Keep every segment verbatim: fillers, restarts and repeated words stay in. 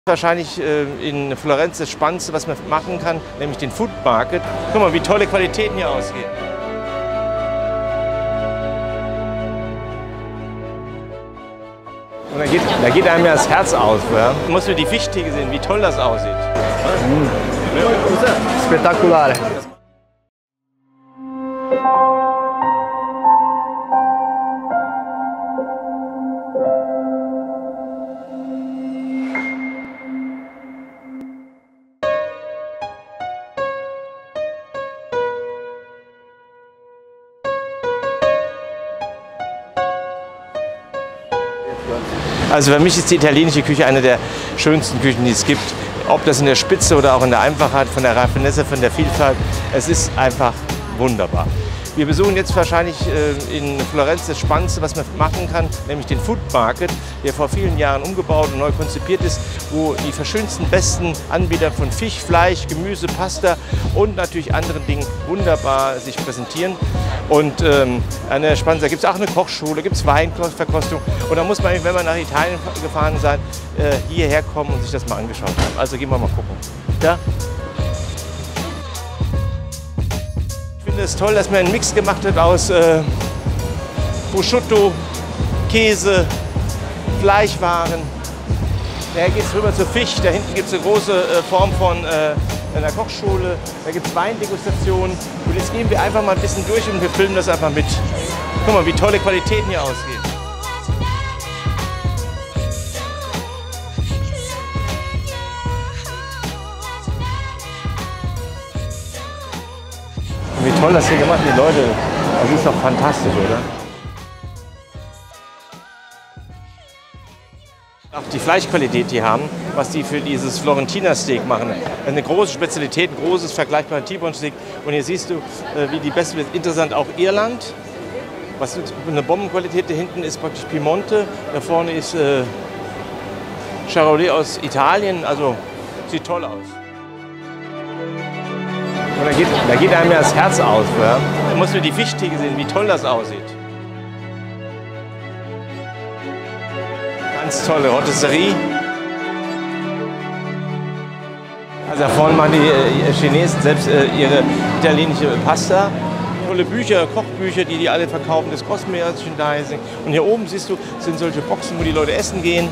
Wahrscheinlich äh, in Florenz das Spannendste, was man machen kann, nämlich den Food Market. Guck mal, wie tolle Qualitäten hier ausgehen. Und da geht, da geht einem ja das Herz auf. Ja? Du musst nur die Fischtheke sehen, wie toll das aussieht. Mm. Spettacolare. Also für mich ist die italienische Küche eine der schönsten Küchen, die es gibt. Ob das in der Spitze oder auch in der Einfachheit, von der Raffinesse, von der Vielfalt. Es ist einfach wunderbar. Wir besuchen jetzt wahrscheinlich äh, in Florenz das Spannendste, was man machen kann, nämlich den Food Market, der vor vielen Jahren umgebaut und neu konzipiert ist, wo die verschönsten, besten Anbieter von Fisch, Fleisch, Gemüse, Pasta und natürlich anderen Dingen wunderbar sich präsentieren. Und ähm, eine spannende, da gibt es auch eine Kochschule, gibt es Weinverkostung. Und da muss man, wenn man nach Italien gefahren sein, äh, hierher kommen und sich das mal angeschaut haben. Also gehen wir mal gucken. Ja? Ich finde es toll, dass man einen Mix gemacht hat aus äh, Prosciutto, Käse, Fleischwaren. Daher geht es rüber zu Fisch. Da hinten gibt es eine große äh, Form von äh, einer Kochschule. Da gibt es Weindegustationen. Und jetzt gehen wir einfach mal ein bisschen durch und wir filmen das einfach mit. Guck mal, wie tolle Qualitäten hier ausgehen. Wie toll das hier gemacht wird, Leute. Das ist doch fantastisch, oder? Auch die Fleischqualität, die haben, was die für dieses Florentiner Steak machen. Eine große Spezialität, ein großes vergleichbares T-Bone Steak. Und hier siehst du, wie die beste wird. Interessant auch Irland. Was eine Bombenqualität da hinten ist praktisch Piemonte. Da vorne ist äh, Charolais aus Italien. Also sieht toll aus. Und da geht, da geht einem ja das Herz auf. Ja? Da musst du die Fischtheke sehen, wie toll das aussieht. Ganz tolle Rotisserie. Also da vorne machen die äh, Chinesen selbst äh, ihre italienische Pasta. Tolle Bücher, Kochbücher, die die alle verkaufen, das Merchandising. Und hier oben siehst du, sind solche Boxen, wo die Leute essen gehen.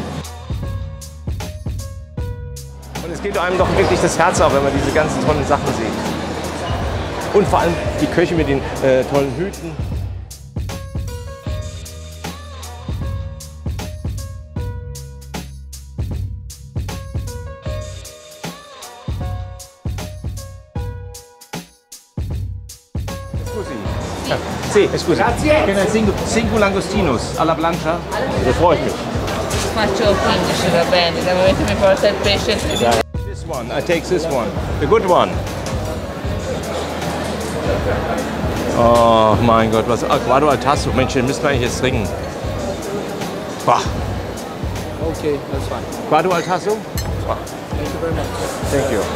Und es geht einem doch wirklich das Herz auf, wenn man diese ganzen tollen Sachen sieht. Und vor allem die Köche mit den äh, tollen Hüten. Scusi. Sì, scusi. Grazie. Cinque langostinos alla plancia. Da freue ich mich. Faccio quindici, va bene. Dal momento mi porta il pesce. This one, I take this one. The good one. Oh mein Gott, was Guado al Tasso, Mensch, den müssen wir eigentlich jetzt trinken. Bah. Okay, that's fine. Guado al Tasso? Bah. Thank you very much. Thank you.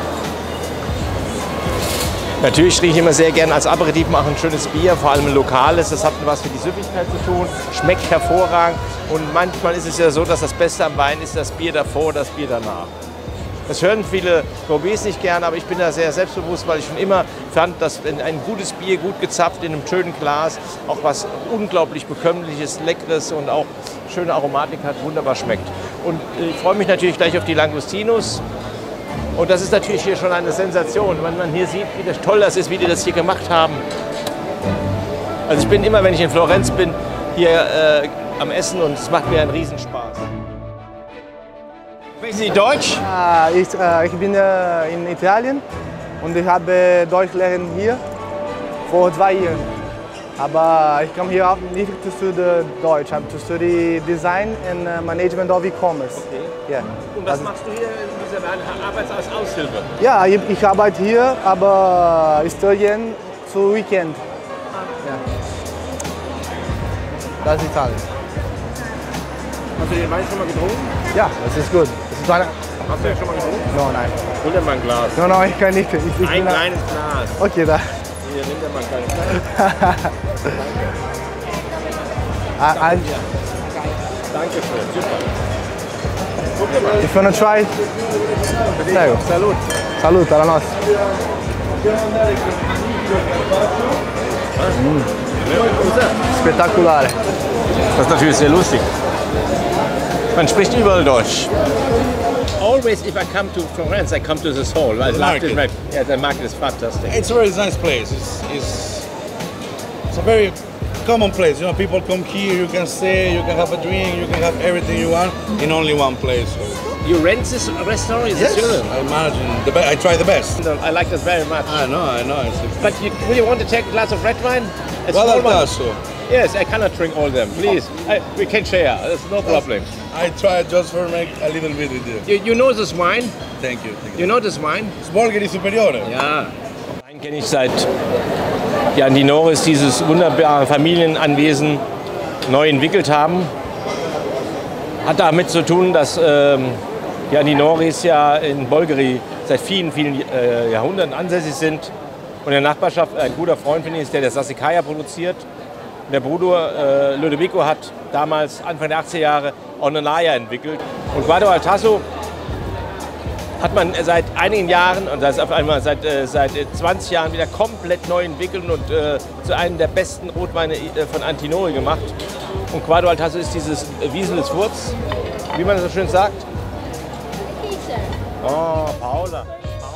Natürlich trinke ich immer sehr gerne als Aperitif mache ein schönes Bier, vor allem ein lokales. Das hat was für die Süffigkeit zu tun, schmeckt hervorragend. Und manchmal ist es ja so, dass das Beste am Wein ist das Bier davor, das Bier danach. Das hören viele Gourmets nicht gerne, aber ich bin da sehr selbstbewusst, weil ich schon immer fand, dass ein gutes Bier, gut gezapft in einem schönen Glas, auch was unglaublich bekömmliches, leckeres und auch schöne Aromatik hat, wunderbar schmeckt. Und ich freue mich natürlich gleich auf die Langostinos. Und das ist natürlich hier schon eine Sensation, wenn man hier sieht, wie das toll das ist, wie die das hier gemacht haben. Also ich bin immer, wenn ich in Florenz bin, hier äh, am Essen und es macht mir einen Riesenspaß. Sprechen Sie Deutsch? Ah, ich, äh, ich bin äh, in Italien und ich habe Deutsch lernen hier vor zwei Jahren. Aber ich komme hier auch nicht zu studieren Deutsch, ich habe zu studieren Design and uh, Management of E-Commerce. Okay. Yeah. Und was also, machst du hier in dieser Arbeit als Aushilfe? Ja, ich, ich arbeite hier, aber ich studiere zu Weekend. Ja. Das ist alles. Hast du den Wein schon mal getrunken? Ja, das ist gut. Das ist eine... Hast du den schon mal getrunken? No, nein. Hol dir mal ein Glas. No, no, ich kann nicht. Ich, ich ein kleines Glas. Okay, da. Hier, nimm dir mal ein kleines Glas. Danke. Danke schön, super. If you wanna try, prego. Salut. Salute, alla nostra. Mm. Spettacolare. Das ist natürlich sehr lustig. Man spricht überall Deutsch. Always, if I come to Florence, I come to this hall. I love this market. Yeah, the market is fantastic. It's a very nice place. It's, it's, it's a very common place. You know, people come here, you can stay, you can have a drink, you can have everything you want in only one place. So. You rent this restaurant? Is Yes, this yours? I imagine. The be I try the best. I like this very much. I know, I know. It's, it's But you, will you want to take a glass of red wine? A well, small one? also. Yes, I cannot drink all them. Please, I, we can share. There's no problem. I try just for make a little bit with you. You, you know this wine? Thank you. Thank You you. know this wine? Sbolgheri Superiore. Ja. Wein kenne ich seit Jan die Norris dieses wunderbare Familienanwesen neu entwickelt haben. Hat damit zu tun, dass ähm, Jan die Norris ja in Bolgheri seit vielen, vielen äh, Jahrhunderten ansässig sind. Und in der Nachbarschaft ein guter Freund von ihnen ist, der das Sassicaia produziert. Und der Bruder äh, Ludovico hat damals Anfang der achtziger Jahre Ornellaia entwickelt. Und Guado al Tasso hat man seit einigen Jahren, und das ist auf einmal seit, äh, seit zwanzig Jahren wieder komplett neu entwickelt und äh, zu einem der besten Rotweine äh, von Antinori gemacht. Und Guado al Tasso ist dieses Wiesel des Wurz, wie man das so schön sagt. Oh, Paula.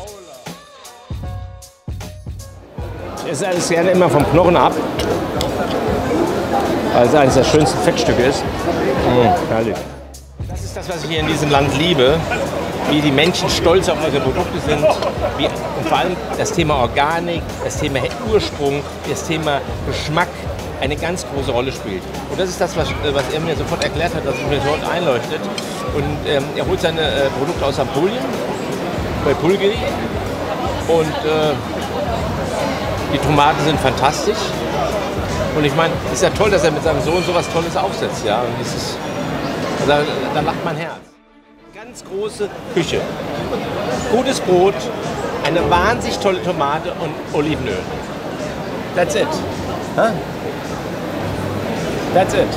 Ich esse alles gerne immer vom Knochen ab, weil es eines der schönsten Fettstücke ist. Mmh, herrlich. Das ist das, was ich hier in diesem Land liebe, wie die Menschen stolz auf unsere Produkte sind, wie, und vor allem das Thema Organik, das Thema Ursprung, das Thema Geschmack eine ganz große Rolle spielt. Und das ist das, was, was er mir sofort erklärt hat, was mir sofort einleuchtet. Und ähm, er holt seine äh, Produkte aus Apulien, bei Pulgeri, und äh, die Tomaten sind fantastisch. Und ich meine, es ist ja toll, dass er mit seinem Sohn so was Tolles aufsetzt. Ja? Und dieses, also, da lacht mein Herz. Ganz große Küche. Gutes Brot, eine wahnsinnig tolle Tomate und Olivenöl. That's it. Huh? That's it.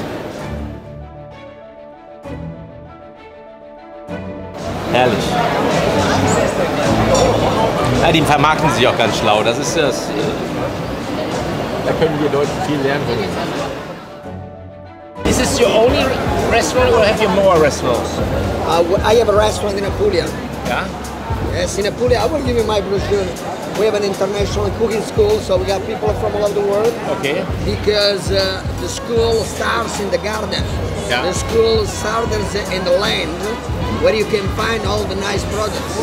Herrlich. Ja, die vermarkten sich auch ganz schlau. Das ist das. Äh, da können wir Leute viel lernen von ihnen. Is this your only restaurant or have you more restaurants? Uh, I have a restaurant in Apulia. Yeah. Yes, in Apulia. I will give you my brochure. We have an international cooking school, so we got people from all over the world. Okay. Because uh, the school starts in the garden. Yeah. The school starts in the land where you can find all the nice products.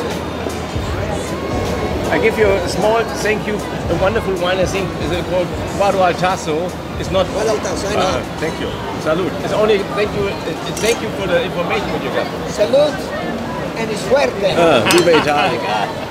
I give you a small thank you. A wonderful wine, I think, is called Guado al Tasso. It's not. Guado al Tasso, I know. Uh, thank you. Salud. It's only thank you. Uh, thank you for the information that you got. Salud and suerte. Uh, Viva Italia.